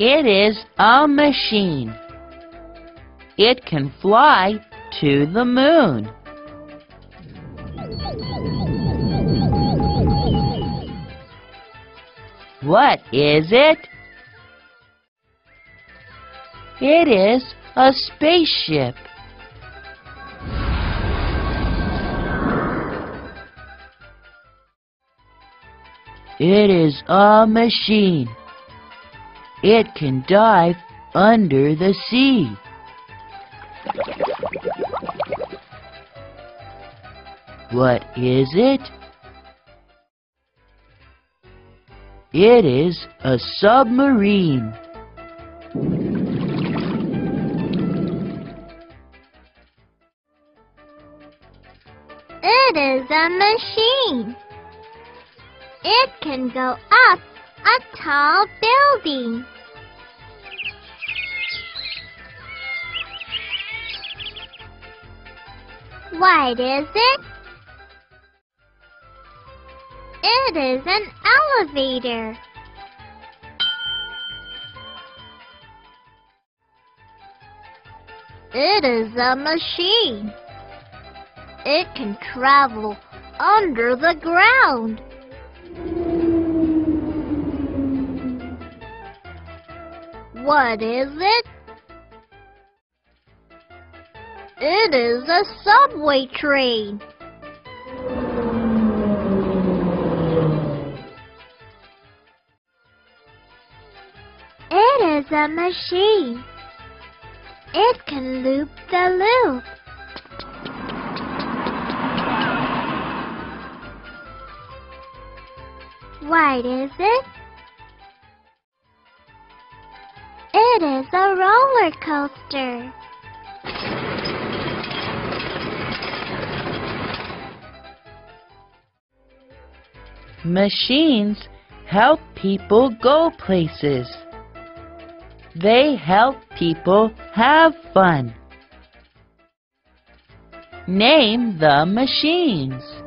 It is a machine. It can fly to the moon. What is it? It is a spaceship. It is a machine. It can dive under the sea. What is it? It is a submarine. It is a machine. It can go up a tall building. What is it? It is an elevator. It is a machine. It can travel under the ground. What is it? It is a subway train. It is a machine. It can loop the loop. What is it? It is a roller coaster. Machines help people go places. They help people have fun. Name the machines.